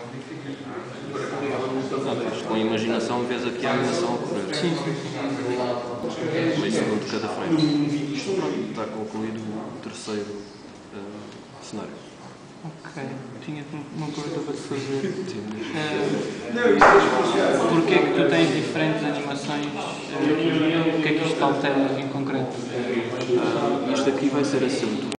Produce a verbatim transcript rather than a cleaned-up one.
Ah, pois, com a imaginação vês aqui a animação a ocorrer. Sim, sim, sim. Meio segundo de cada frame. Pronto, está concluído o terceiro uh, cenário. Ok, tinha uma pergunta para te fazer. Sim, Uh, Porquê é que tu tens diferentes animações? Uh, o que é que isto altera em concreto? uh, isto aqui vai ser assim.